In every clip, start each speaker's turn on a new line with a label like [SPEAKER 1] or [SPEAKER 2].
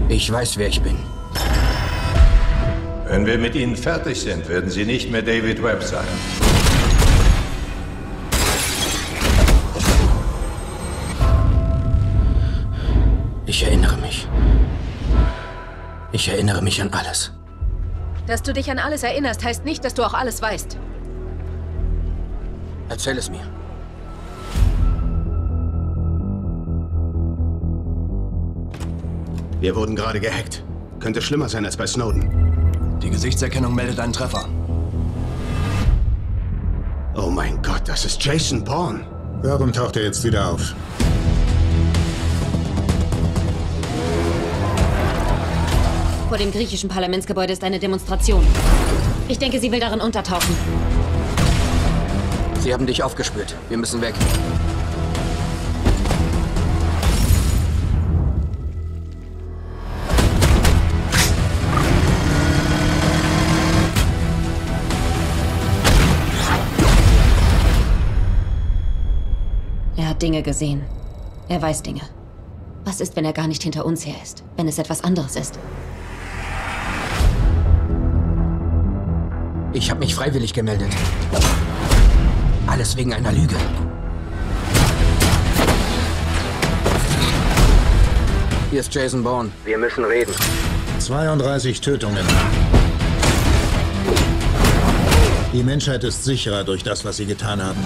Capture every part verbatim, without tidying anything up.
[SPEAKER 1] Ich weiß, wer ich bin.
[SPEAKER 2] Wenn wir mit Ihnen fertig sind, werden Sie nicht mehr David Webb sein.
[SPEAKER 1] Ich erinnere mich. Ich erinnere mich an alles.
[SPEAKER 3] Dass du dich an alles erinnerst, heißt nicht, dass du auch alles weißt.
[SPEAKER 1] Erzähl es mir.
[SPEAKER 4] Wir wurden gerade gehackt. Könnte schlimmer sein als bei Snowden.
[SPEAKER 5] Die Gesichtserkennung meldet einen Treffer.
[SPEAKER 4] Oh mein Gott, das ist Jason Bourne.
[SPEAKER 6] Warum taucht er jetzt wieder auf?
[SPEAKER 7] Vor dem griechischen Parlamentsgebäude ist eine Demonstration. Ich denke, sie will darin untertauchen.
[SPEAKER 1] Sie haben dich aufgespürt. Wir müssen weg.
[SPEAKER 7] Er hat Dinge gesehen. Er weiß Dinge. Was ist, wenn er gar nicht hinter uns her ist? Wenn es etwas anderes ist?
[SPEAKER 1] Ich habe mich freiwillig gemeldet. Alles wegen einer Lüge. Hier ist Jason Bourne. Wir müssen reden.
[SPEAKER 6] zweiunddreißig Tötungen. Die Menschheit ist sicherer durch das, was sie getan haben.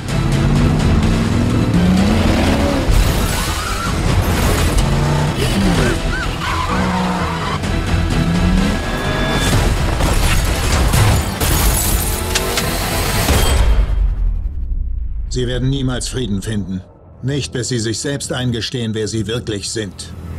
[SPEAKER 6] Sie werden niemals Frieden finden. Nicht, bis sie sich selbst eingestehen, wer sie wirklich sind.